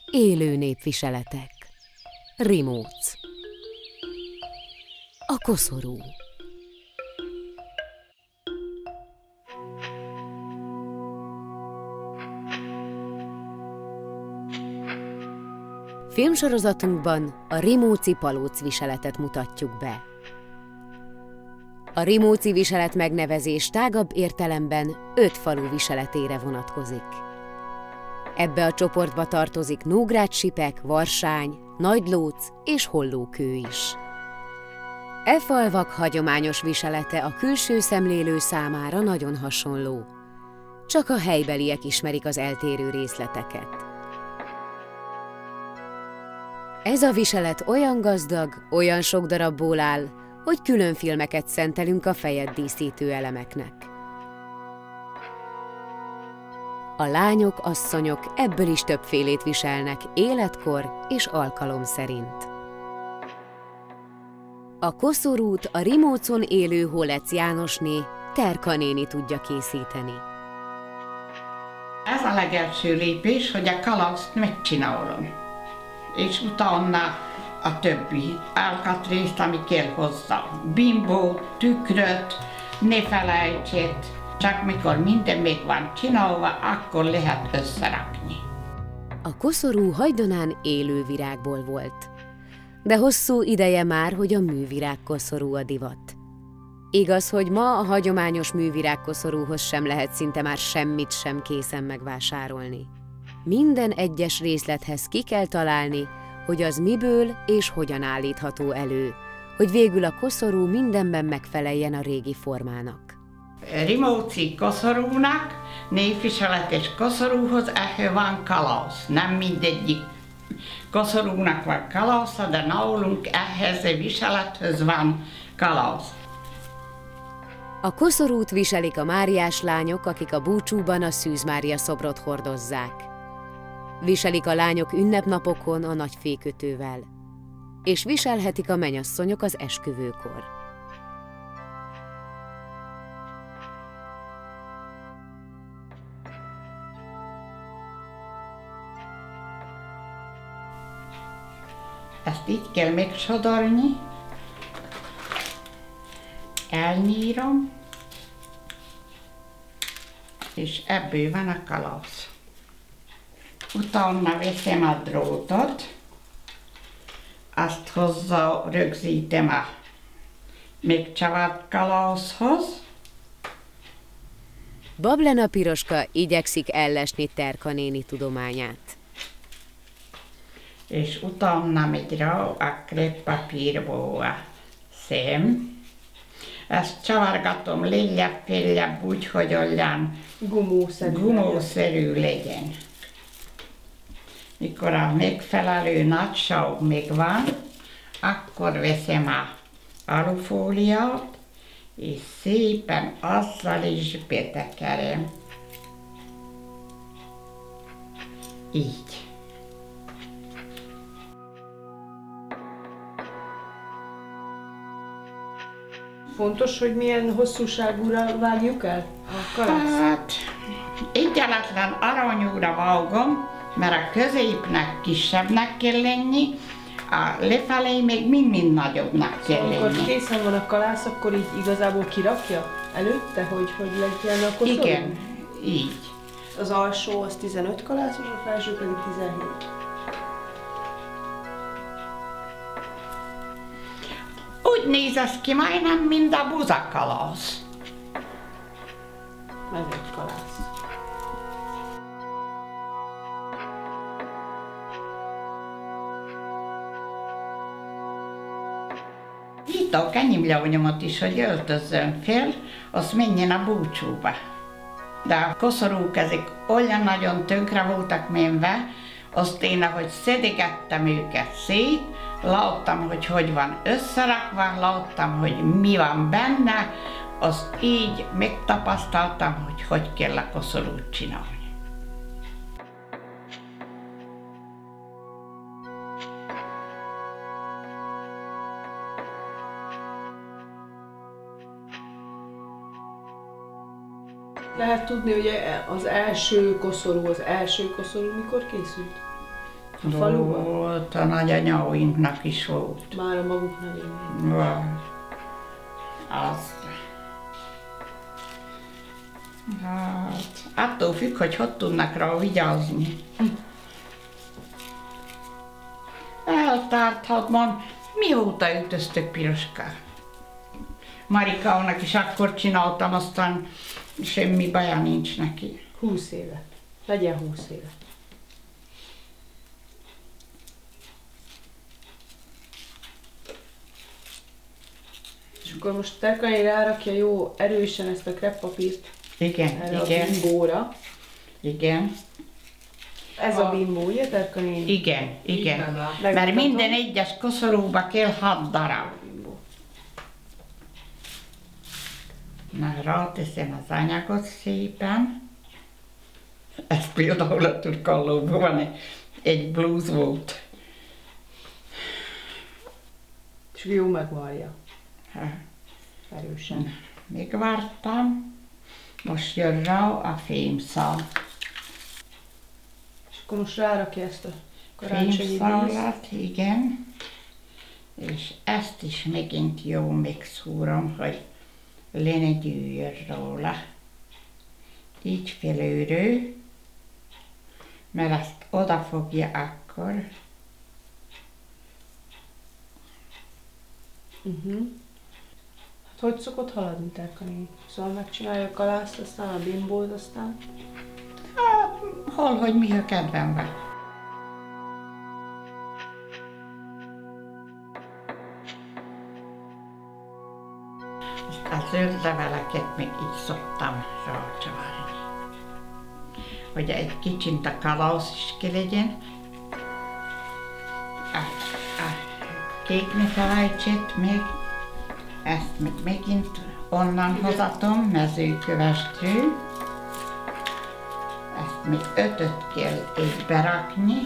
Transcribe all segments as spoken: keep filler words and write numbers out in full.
Élő népviseletek. Rimóc. A koszorú. Filmsorozatunkban a rimóci palóc viseletet mutatjuk be. A rimóci viselet megnevezés tágabb értelemben öt falu viseletére vonatkozik. Ebbe a csoportba tartozik Nógrád-Sipek, Varsány, Nagylóc és Hollókő is. E falvak hagyományos viselete a külső szemlélő számára nagyon hasonló, csak a helybeliek ismerik az eltérő részleteket. Ez a viselet olyan gazdag, olyan sok darabból áll, hogy külön filmeket szentelünk a fejet díszítő elemeknek. A lányok, asszonyok ebből is többfélét viselnek életkor és alkalom szerint. A koszorút a Rimócon élő Holec Jánosné, Terka néni tudja készíteni. Ez a legelső lépés, hogy a kalauzt megcsinálom. És utána a többi alkatrészt, ami kell hozzá. Bimbót, tükröt, ne felejtsék, csak mikor minden még van csinálva, akkor lehet összerakni. A koszorú hajdanán élő virágból volt, de hosszú ideje már, hogy a művirág koszorú a divat. Igaz, hogy ma a hagyományos művirág koszorúhoz sem lehet szinte már semmit sem készen megvásárolni. Minden egyes részlethez ki kell találni, hogy az miből és hogyan állítható elő, hogy végül a koszorú mindenben megfeleljen a régi formának. Rimóci koszorúnak, népviseletes koszorúhoz ehhez van kalausz. Nem mindegyik koszorúnak van kalausza, de nálunk ehhez a viselethez van kalausz. A koszorút viselik a máriás lányok, akik a búcsúban a Szűz Mária szobrot hordozzák. Viselik a lányok ünnepnapokon a nagy fékötővel, és viselhetik a menyasszonyok az esküvőkor. Ezt így kell megsodorni, elnyírom, és ebből van a kalausz. Utána veszem a drótot, azt hozzá rögzítem a megcsavart kalauszhoz. Bablena Piroska igyekszik ellesni Terka néni tudományát. És utána megy rá a kreppapírból a szem. Ezt csavargatom lejjebb-feljebb úgy, hogy olyan gumószerű, gumószerű legyen. Mikor a megfelelő nagyság megvan, akkor veszem a alufóliát, és szépen azzal is betekerem. Így. Fontos, hogy milyen hosszúságúra vágjuk el a kalauzt? Hát, egyenletlen aranyúra vágom, mert a középnek kisebbnek kell lenni, a lefelé még mind-mind nagyobbnak kell lenni. Amikor készen van a kalász, akkor így igazából kirakja előtte, hogy hogy legyen a koszorú? Igen, így. Az alsó az tizenöt kalászos, a felső pedig tizenhét. Úgy néz ez ki majdnem, mint a buzakalász. Ez egy kalász. Hívtak enyém leonyomat is, hogy öltözzön fel, azt menjen a búcsúba. De a koszorúk ezek olyan nagyon tönkre voltak menve, azt én, ahogy szedegettem őket szét, láttam, hogy hogy van összerakva, láttam, hogy mi van benne, azt így megtapasztaltam, hogy hogy kell a koszorút csinálni. Lehet tudni, hogy az első koszorú, az első koszorú mikor készült? A faluban? Volt, a nagyanyauinknak is volt. Már a maguk nevén. Van. Az. Hát, attól függ, hogy hogy tudnak rá vigyázni. Eltárthatban, mióta ütöztök, Piroska? Marikának is akkor csináltam, aztán semmi baja nincs neki. Húsz éve. Legyen húsz éve. És akkor most Terkani rárakja jó erősen ezt a kreppapírt Igen, erre igen. a bimbóra. Igen. Ez a, a bimbó, ugye Terkani? Igen, igen. Meg- Mert minden egyes koszorúba kell hat darab. Na, ráteszem az anyagot szépen. Ez például a turkallóban van egy, egy blúz volt. És jó megvarja. Ha, Erősen. megvártam. Most jön rá a fémszál. És akkor most rárakja ezt a karácsonyi díszt. Fémszálat, igen. És ezt is megint jó megszúrom, hogy le ne gyűjjön róla. Így felülről, mert azt odafogja akkor. Uh-huh. Hát hogy szokott haladni Terkani? Szóval megcsinálja a kalászt, aztán a bimbót, aztán... Hát, hol, hogy mi a kedvem van. A zöld leveleket még így szoktam rácsavarni. Hogy egy kicsit a kalász is ki legyen. A, a kék ne felejtsét még. Ezt még megint onnan hozatom, mezőkövestről. Ezt még ötöt kell egybe rakni.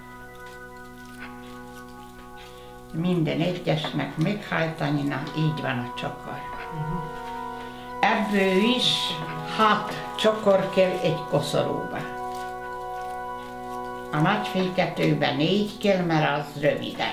Minden egyesnek meghajtani, na így van a csokor. Ebből is hat csokor kell egy koszorúba. A nagy féketőben négy kell, mert az röviden.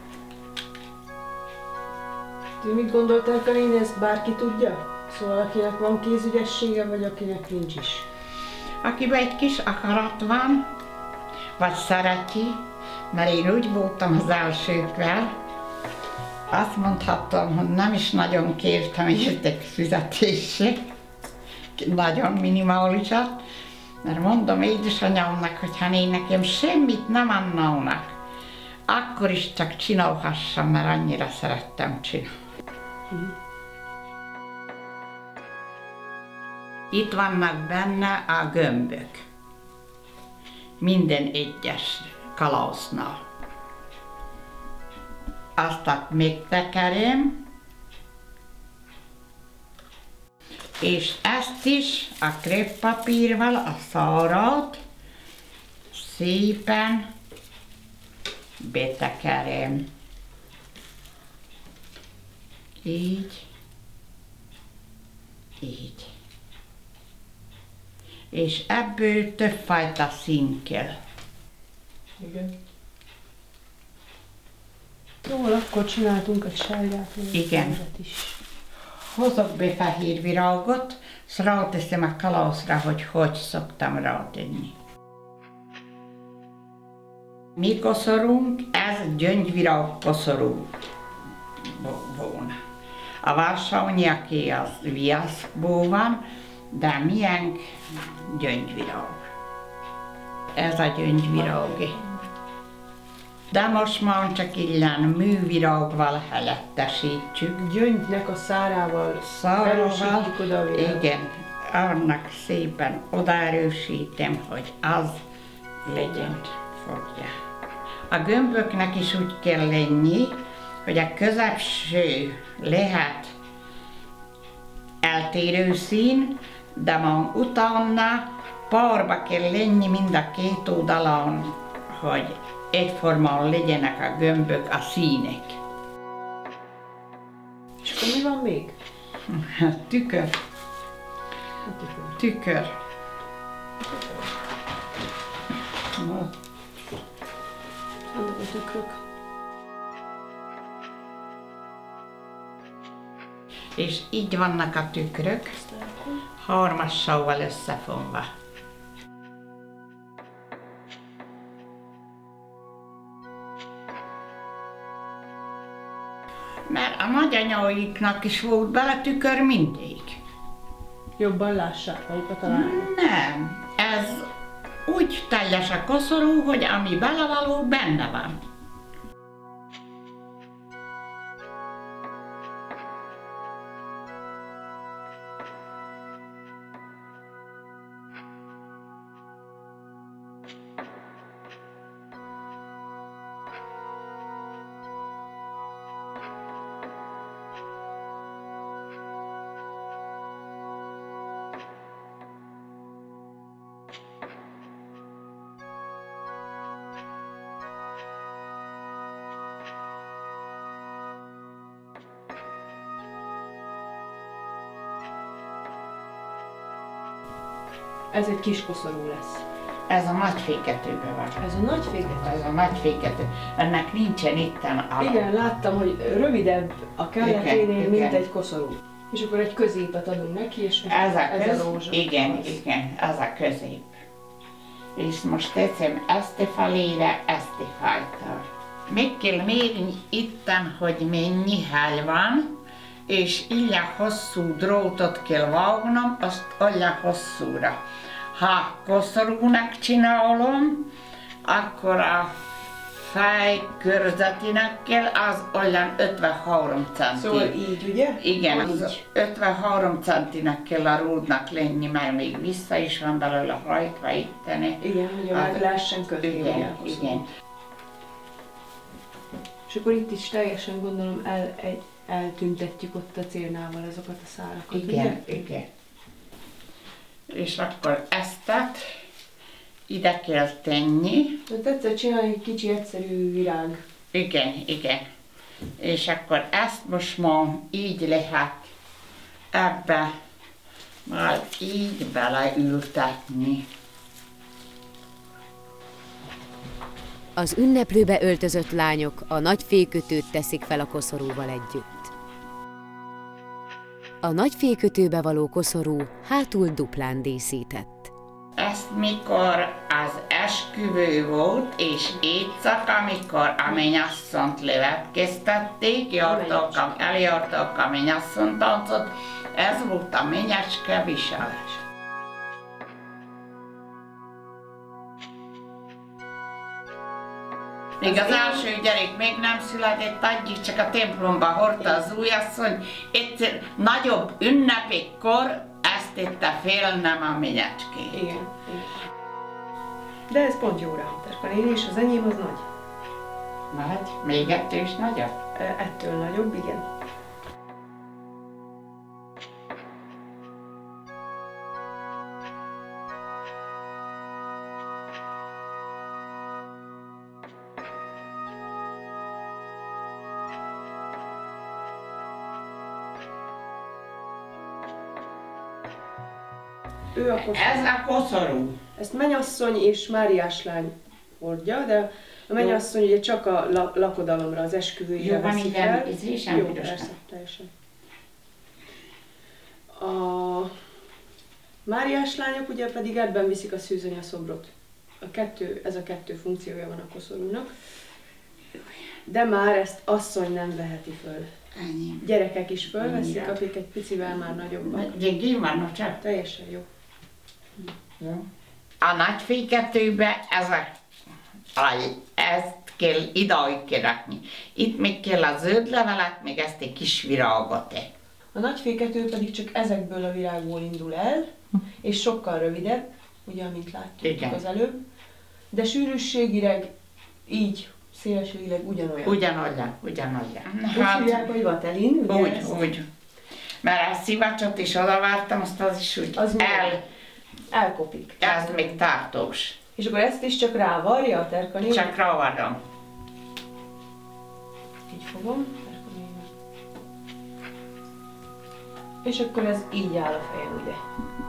Ti mit gondolt Terkani, ezt bárki tudja? Szóval akinek van kézügyessége, vagy akinek nincs is? Akiben egy kis akarat van, vagy szereti, mert én úgy voltam az elsőkvel, azt mondhattam, hogy nem is nagyon kértem értek fizetésre, nagyon minimálisat, mert mondom édesanyámnak, hogy ha én nekem semmit nem adnának, akkor is csak csinálhassam, mert annyira szerettem csinálni. Mm. Itt vannak benne a gömbök, minden egyes kalásznál. Azt megtekerem, és ezt is a kreppapírval, a szárat szépen betekerem. Így, így. És ebből többfajta szín kell. Igen. Jól, akkor csináltunk egy sárgát, Igen. is. Hozok be fehér virágot, és ráteszem a kalászra, hogy hogy szoktam rátenni. Mi koszorunk, ez gyöngyvirág koszorú volna. A Varsónyaké az viaszkból van, de miénk gyöngyvirág. Ez a gyöngyvirág. De most már csak ilyen művirágval helyettesítjük. Gyöngynek a szárával Szárával, erősítjük oda a virágot. igen, annak szépen odaerősítem, hogy az legyen fogja. A gömböknek is úgy kell lenni, hogy a középső lehet eltérő szín, de már utána párba kell lenni mind a két oldalon, hogy egyformán legyenek a gömbök, a színek. És akkor mi van még? Tükör. Tükör. Vannak a tükrök. És így vannak a tükrök, harmassal összefonva. Mert a nagyanyaiknak is volt bele tükör mindig. Jobban lássák magukat a lányok. Nem, ez úgy teljes a koszorú, hogy ami belevaló, benne van. Ez egy kis koszorú lesz. Ez a nagy féketőben van. Ez a nagy fékető? Ez a nagy fékető. Ennek nincsen itten alap. Igen, láttam, hogy rövidebb a kelleténél, mint igen. egy koszorú. És akkor egy középet adunk neki, és Ez a, ez köz... a rózsa. Igen, az. igen, ez a közép. És most teszem ezt a felére, ezt a fajtól. Meg kell mérni itten, hogy mennyi hely van, és ilyen hosszú drótot kell vágnom, azt olyan hosszúra. Ha koszorúnak csinálom, akkor a fej körzetinek kell, az olyan ötvenhárom centi. Szóval így, ugye? Igen, így. az ötvenhárom centinek kell a rúdnak lenni, mert még vissza is van belőle hajtva itteni. Igen, hogy a Az- meg lehessen kötni. ugye Igen, a koszorút. igen. És akkor itt is teljesen gondolom el, egy, eltüntetjük ott a célnával azokat a szálakat, Igen, ugye? igen. És akkor eztet ide kell tenni. De tetszett csinálni egy kicsi egyszerű virág. Igen, igen. És akkor ezt most ma így lehet ebbe majd így beleültetni. Az ünneplőbe öltözött lányok a nagy fékötőt teszik fel a koszorúval együtt. A nagy fékötőbe való koszorú hátul duplán díszített. Ezt mikor az esküvő volt, és éjszak, amikor a mennyasszont levetkeztették, jártak a- eljártak a mennyasszony táncot, ez volt a mennyecske viselés. Még az első gyerek még nem született, addig csak a templomba hordta az újasszony. Egyszer nagyobb ünnepekkor ezt tette fél, nem a menyecskét. Igen, igen. De ez pont jó rá, Terka néni, és az enyém az nagy. Nagy, még ettől is nagyobb. Ö, Ettől nagyobb, igen. Ő a koszorú. Ez a koszorú. Ezt mennyasszony és Máriás lány hordja, de a mennyasszony ugye csak a la lakodalomra, az esküvőjére Jó, van veszi igen, fel. ez is sem Jó, piros. persze, teljesen. A Máriás lányok ugye pedig ebben viszik a szűzanya szobrot. A kettő, ez a kettő funkciója van a koszorúnak. De már ezt asszony nem veheti föl. Ennyi. Gyerekek is fölveszik, Igen. akik egy picivel már nagyobbak. Gyengén vannak csak. Teljesen jó. Jó. A nagy féketőbe ez a, a, ezt kell idáig kirakni. Itt még kell a zöld levelet, még ezt egy kis virágot. A nagy fékető pedig csak ezekből a virágból indul el, és sokkal rövidebb, ugye, amint látjuk Igen. az előbb, de sűrűsségileg így, szélességileg ugyanolyan. Ugyanolyan, ugyanolyan. Úgy hívják, hogy vatelin, ugye? úgy, ezt? úgy. Mert a szivacsot is odavártam, azt az is úgy Az el, Elkopik. ez még tartós. És akkor ezt is csak rávarja a Terka néni? Csak ravarom. Így fogom. Terka néni. És akkor ez így áll a fejem, ugye?